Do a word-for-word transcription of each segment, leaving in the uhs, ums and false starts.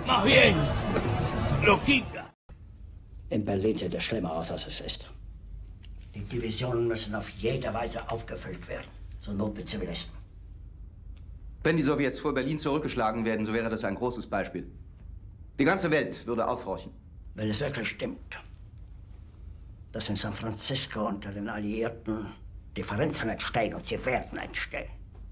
Más bien, lo quita. In Berlin sieht es schlimmer aus, als es ist. Die Divisionen müssen auf jede Weise aufgefüllt werden, zur Not mit Zivilisten. Wenn die Sowjets vor Berlin zurückgeschlagen werden, so wäre das ein großes Beispiel. Die ganze Welt würde aufhorchen. Wenn es wirklich stimmt, dass in San Francisco unter den Alliierten Differenzen entstehen, und sie werden entstehen,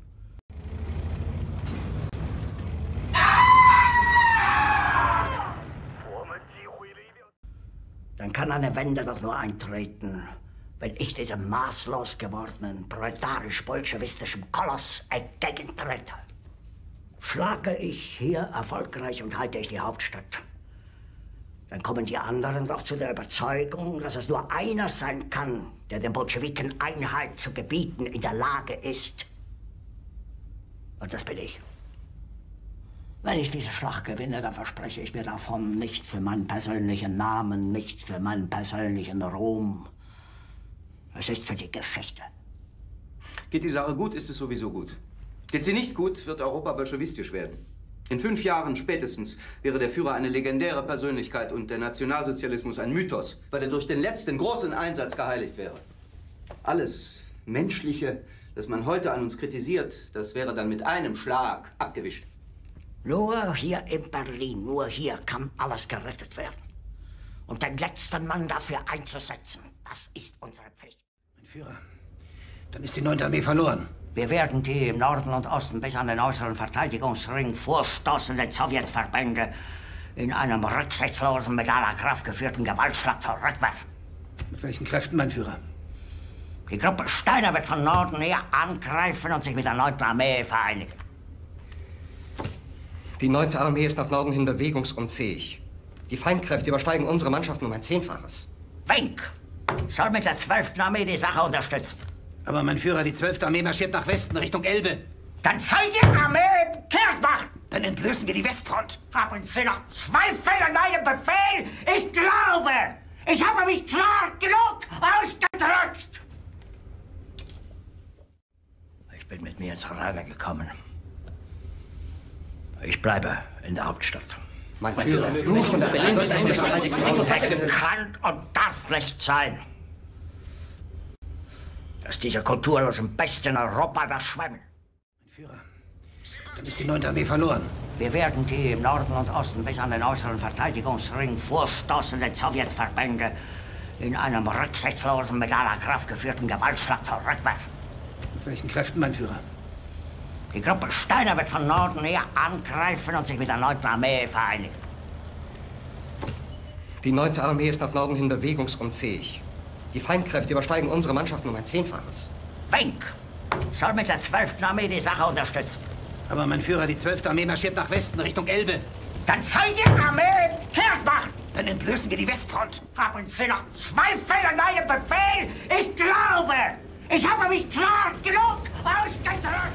dann kann eine Wende doch nur eintreten, wenn ich diesem maßlos gewordenen, proletarisch-bolschewistischen Koloss entgegentrete. Schlage ich hier erfolgreich und halte ich die Hauptstadt, dann kommen die anderen doch zu der Überzeugung, dass es nur einer sein kann, der den Bolschewiken Einhalt zu gebieten in der Lage ist. Und das bin ich. Wenn ich diese Schlacht gewinne, dann verspreche ich mir davon nicht für meinen persönlichen Namen, nicht für meinen persönlichen Ruhm. Es ist für die Geschichte. Geht die Sache gut, ist es sowieso gut. Geht sie nicht gut, wird Europa bolschewistisch werden. In fünf Jahren spätestens wäre der Führer eine legendäre Persönlichkeit und der Nationalsozialismus ein Mythos, weil er durch den letzten großen Einsatz geheiligt wäre. Alles Menschliche, das man heute an uns kritisiert, das wäre dann mit einem Schlag abgewischt. Nur hier in Berlin, nur hier kann alles gerettet werden. Und den letzten Mann dafür einzusetzen, das ist unsere Pflicht. Mein Führer, dann ist die neunte Armee verloren. Wir werden die im Norden und Osten bis an den äußeren Verteidigungsring vorstoßenden Sowjetverbände in einem rücksichtslosen, mit aller Kraft geführten Gewaltschlag zurückwerfen. Mit welchen Kräften, mein Führer? Die Gruppe Steiner wird von Norden her angreifen und sich mit der neunten Armee vereinigen. Die neunte Armee ist nach Norden hin bewegungsunfähig. Die Feindkräfte übersteigen unsere Mannschaften um ein Zehnfaches. Wink soll mit der zwölften Armee die Sache unterstützen. Aber mein Führer, die zwölfte Armee marschiert nach Westen, Richtung Elbe. Dann soll die Armee kehrt machen. Dann entblößen wir die Westfront. Haben Sie noch Zweifel an meinem Befehl? Ich glaube, ich habe mich klar genug ausgedrückt. Ich bin mit mir ins Reine gekommen. Ich bleibe in der Hauptstadt. Mein Führer, nur von der Berlin wird eine Es kann und darf nicht sein, dass diese kulturlosen Bestien Europa überschwemmen. Mein Führer, dann ist die neunte Armee verloren. Wir werden die im Norden und Osten bis an den äußeren Verteidigungsring vorstoßenden Sowjetverbände in einem rücksichtslosen, mit aller Kraft geführten Gewaltschlag zurückwerfen. Mit welchen Kräften, mein Führer? Die Gruppe Steiner wird von Norden her angreifen und sich mit der neunten Armee vereinigen. Die neunte Armee ist nach Norden hin bewegungsunfähig. Die Feindkräfte übersteigen unsere Mannschaften um ein Zehnfaches. Wink soll mit der zwölften Armee die Sache unterstützen. Aber mein Führer, die zwölfte Armee marschiert nach Westen, Richtung Elbe. Dann soll die Armee kehrt machen. Dann entblößen wir die Westfront. Haben Sie noch Zweifel an meinem Befehl? Ich glaube, ich habe mich klar genug ausgedrückt.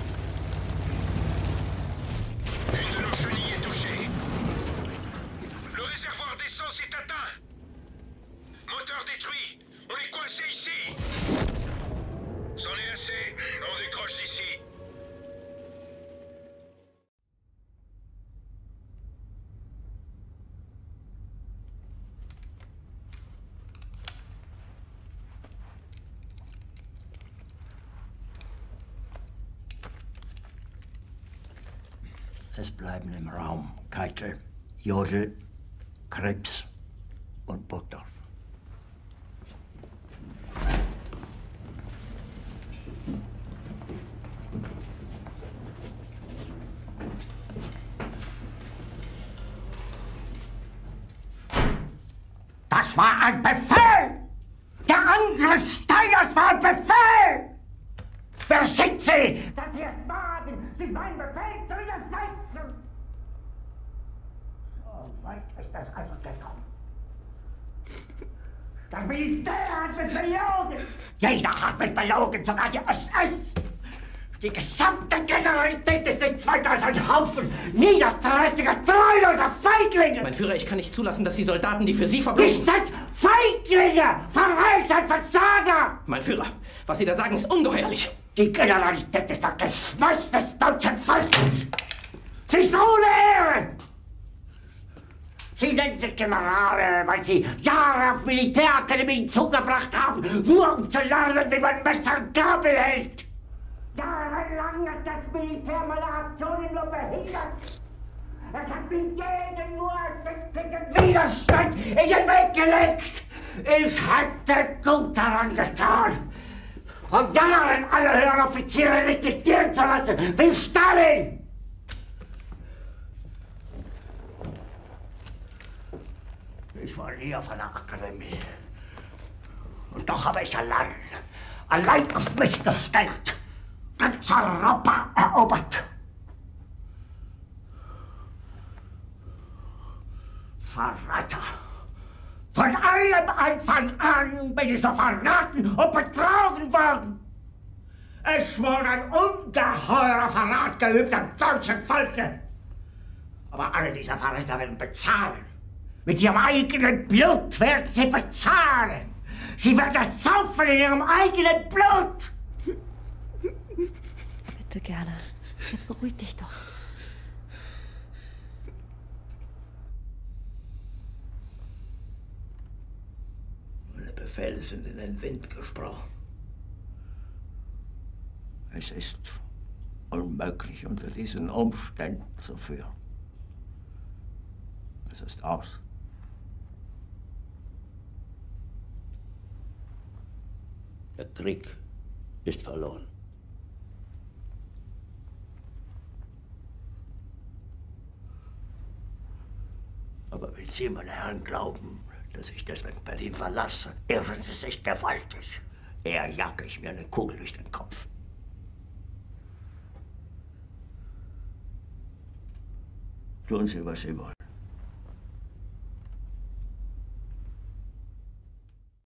Une de nos chenilles est touchée. Le réservoir d'essence est atteint. Moteur détruit. On est coincé ici. C'en est assez. On décroche d'ici. Es bleiben im Raum Keitel, Jodl, Krebs und Burgdorf. Das war ein Befehl! Der Angriff Steiners war ein Befehl! Wer sind Sie, dass Sie es wagen, sich meinen Befehl zu widersetzen? So weit ist das also gekommen. Das Militär hat mich belogen! Jeder hat mich belogen, sogar die S S! Die gesamte Generalität ist nichts weiter als ein Haufen niederträchtiger, treuloser Feiglinge! Mein Führer, ich kann nicht zulassen, dass die Soldaten, die für Sie verbringen... Nicht als Feiglinge! Verreiter, Versager! Mein Führer, was Sie da sagen, ist ungeheuerlich! Die Generalität ist das Geschmeiß des deutschen Volkes! Sie ist ohne Ehre! Sie nennen sich Generale, weil Sie Jahre auf Militärakademien zugebracht haben, nur um zu lernen, wie man Messer und Gabel hält. Jahrelang hat das Militär meine Aktionen nur behindert. Es hat mir jeden nur ersichtlichen Widerstand in den Weg gelegt. Ich hätte gut daran getan, von Jahren alle höheren Offiziere liquidieren zu lassen, wie Stalin. Ich war nie auf einer Akademie. Und doch habe ich allein, allein auf mich gestellt, ganz Europa erobert. Verräter! Von allem Anfang an bin ich so verraten und betrogen worden. Es wurde ein ungeheurer Verrat geübt am deutschen Volke. Aber alle diese Verräter werden bezahlen. Mit ihrem eigenen Blut werden sie bezahlen. Sie werden es saufen in ihrem eigenen Blut. Bitte gerne. Jetzt beruhig dich doch. Meine Befehle sind in den Wind gesprochen. Es ist unmöglich, unter diesen Umständen zu führen. Es ist aus. Der Krieg ist verloren. Aber wenn Sie, meine Herren, glauben, dass ich deswegen Berlin verlasse, irren Sie sich gewaltig. Eher jage ich mir eine Kugel durch den Kopf. Tun Sie, was Sie wollen.